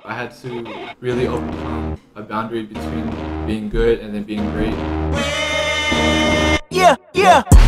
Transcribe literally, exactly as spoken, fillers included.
I had to really overcome a boundary between being good and then being great. Yeah, yeah.